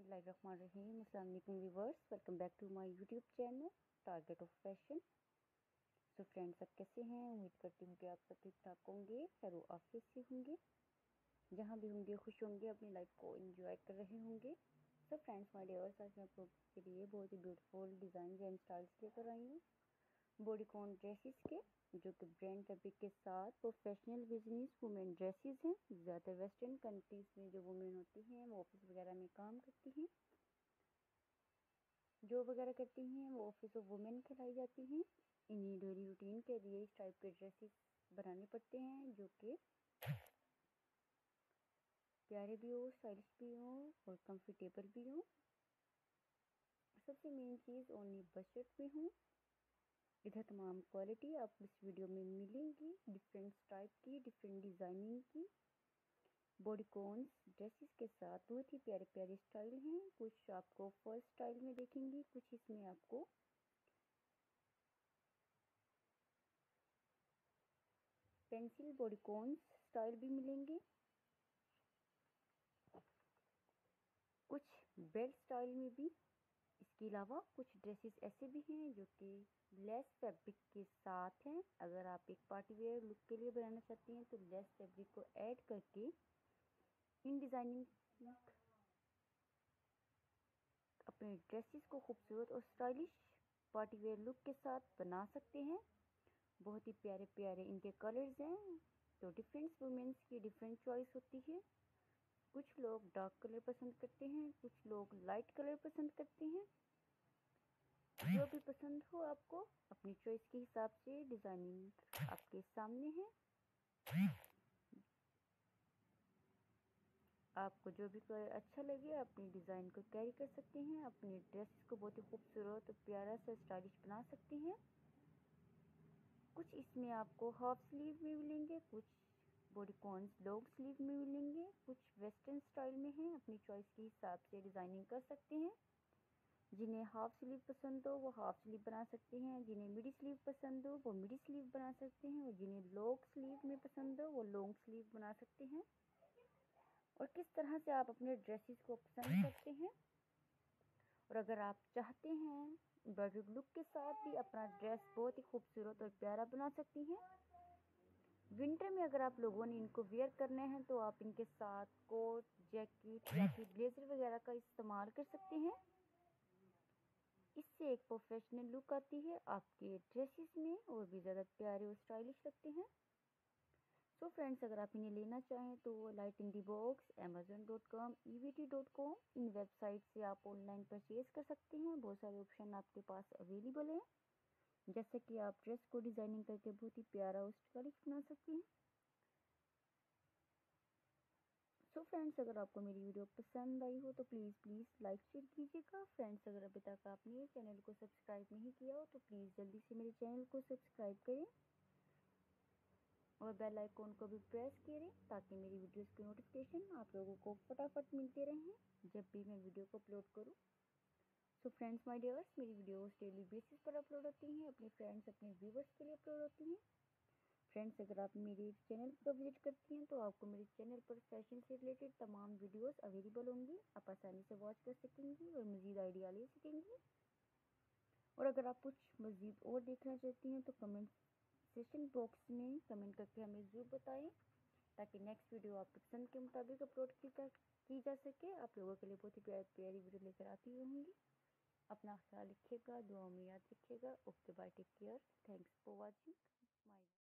बिस्मिल्लाहिर्रहमानिर्रहीम। अस्सलाम वालेकुम viewers, welcome back to my YouTube channel target of fashion. So friends, सब कैसे हैं? उम्मीद करती हूँ कि आप सब ठीक ठाक होंगे, खैर आफियत से होंगे, जहाँ भी होंगे खुश होंगे, अपनी लाइफ को एंजॉय कर रहे होंगे। सो फ्रेंड्स माय डियर्स, आज मैं आप लोगों के लिए बहुत ही ब्यूटीफुल डिज़ाइन एंड स्टाइल्स लेकर आई हूँ बॉडीकॉन ड्रेसेस के, जो कि ब्रांड फैब्रिक के साथ प्रोफेशनल बिजनेस वुमेन ड्रेसेस हैं। ज़्यादातर वेस्टर्न कंट्रीज़ में जो वुमेन होती हैं वो ऑफिस वगैरह में काम करती हैं, जॉब वगैरह करती हैं, वो ऑफिस ऑफ वुमेन कहलाई जाती हैं। इन्हीं डेली रूटीन के लिए इस टाइप के ड्रेसेस बनाने पड़ते हैं, जो कि प्यारे भी हो, स्टाइलिश भी हो और कंफर्टेबल भी हो। सबसे मेन चीज़ ओनली बजट में हो। इधर तमाम क्वालिटी आपको इस वीडियो में मिलेंगी, डिफरेंट टाइप की, डिफरेंट डिज़ाइनिंग की बॉडीकॉन्स ड्रेसेस के साथ बहुत ही प्यारे प्यारे स्टाइल हैं। कुछ आपको फर्स्ट स्टाइल में देखेंगे, कुछ इसमें आपको पेंसिल बॉडीकॉन्स स्टाइल भी मिलेंगे, कुछ बेल्ट स्टाइल में भी। इसके अलावा कुछ ड्रेसेस ऐसे भी हैं जो कि लेस फैब्रिक के साथ हैं। अगर आप एक पार्टी वेयर लुक के लिए बनाना चाहती हैं तो लेस फैब्रिक को ऐड करके इन डिज़ाइनिंग अपने ड्रेसेस को खूबसूरत और स्टाइलिश पार्टी वेयर लुक के साथ बना सकते हैं। बहुत ही प्यारे प्यारे इनके कलर्स हैं, तो डिफरेंट वुमेन्स की डिफरेंट चॉइस होती है। कुछ लोग डार्क कलर पसंद करते हैं, कुछ लोग लाइट कलर पसंद करते हैं। जो भी पसंद हो आपको, अपनी चॉइस के हिसाब से डिज़ाइनिंग आपके सामने है। आपको जो भी कलर अच्छा लगे अपनी डिज़ाइन को कैरी कर सकते हैं, अपने ड्रेस को बहुत ही खूबसूरत और प्यारा सा स्टाइलिश बना सकते हैं। कुछ इसमें आपको हाफ स्लीव में मिलेंगे, कुछ बॉडीकॉन्स लॉन्ग स्लीव में मिलेंगे, कुछ वेस्टर्न स्टाइल में हैं। अपनी चॉइस के हिसाब से डिज़ाइनिंग कर सकते हैं। जिन्हें हाफ स्लीव पसंद हो वो हाफ स्लीव बना सकते हैं, जिन्हें मिडी स्लीव पसंद हो वो मिडी स्लीव बना सकते हैं, और जिन्हें लॉन्ग स्लीव में पसंद हो वो लॉन्ग स्लीव बना सकते हैं। और किस तरह से आप अपने ड्रेसेस को पसंद करते हैं, और अगर आप चाहते हैं एम्ब्रॉयडर्ड लुक के साथ भी अपना ड्रेस बहुत ही खूबसूरत और प्यारा बना सकती हैं। विंटर में अगर आप लोगों ने इनको वेयर करने हैं तो आप इनके साथ कोट, जैकेट या फिर ब्लेजर वगैरह का इस्तेमाल कर सकते हैं। इससे एक प्रोफेशनल लुक आती है आपके ड्रेसेस में, और भी ज़्यादा प्यारे और स्टाइलिश लगते हैं। सो फ्रेंड्स, अगर आप इन्हें लेना चाहें तो light in the box, amazon.com, evt.com, इन वेबसाइट से आप ऑनलाइन परचेज कर सकते हैं। बहुत सारे ऑप्शन आपके पास अवेलेबल हैं, जैसे कि आप ड्रेस को डिज़ाइनिंग करके बहुत ही प्यारा और स्टाइलिश बना सकते हैं। सो फ्रेंड्स, अगर आपको मेरी वीडियो पसंद आई हो तो प्लीज़ लाइक शेयर कीजिएगा। फ्रेंड्स, अगर अभी तक आपने चैनल को सब्सक्राइब नहीं किया हो तो प्लीज़ जल्दी से मेरे चैनल को सब्सक्राइब करें और बेल आइकॉन को भी प्रेस करें, ताकि मेरी वीडियोस की नोटिफिकेशन आप लोगों को फटाफट मिलते रहें जब भी मैं वीडियो को अपलोड करूं। सो फ्रेंड्स माय डियर्स, मेरी वीडियोस डेली बेसिस पर अपलोड होती हैं, अपने फ्रेंड्स अपने व्यूवर्स के लिए अपलोड होती हैं। फ्रेंड्स, अगर आप मेरे चैनल पर विजिट करती हैं तो आपको मेरे चैनल पर फैशन से रिलेटेड तमाम वीडियोस अवेलेबल होंगी। आप आसानी से वॉच कर सकेंगी और मज़ीद आइडिया ले सकेंगी। और अगर आप कुछ मज़ीद और देखना चाहती हैं तो कमेंट सेशन बॉक्स में कमेंट करके हमें ज़रूर बताएं, ताकि नेक्स्ट वीडियो आपकी पसंद के मुताबिक अपलोड की जा सके। आप लोगों के लिए बहुत ही प्यारी वीडियो लेकर आती रहूँगी। अपना ख्याल रखिएगा, दुआ में याद रखिएगा। Okay bye, take care, thanks for watching my